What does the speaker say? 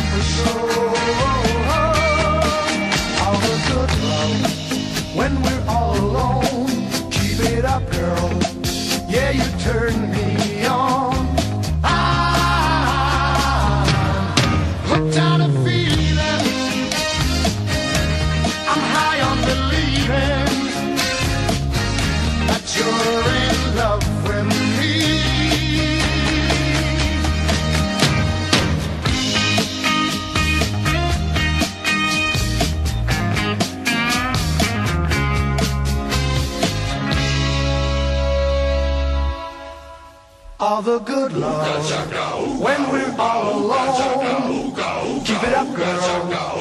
All the good love when we're all alone. Keep it up, girl. Yeah, you turn me on. I'm hooked on a feeling. I'm high on believing that you're in love with me. All the good love when we're all alone. Keep it up, girl.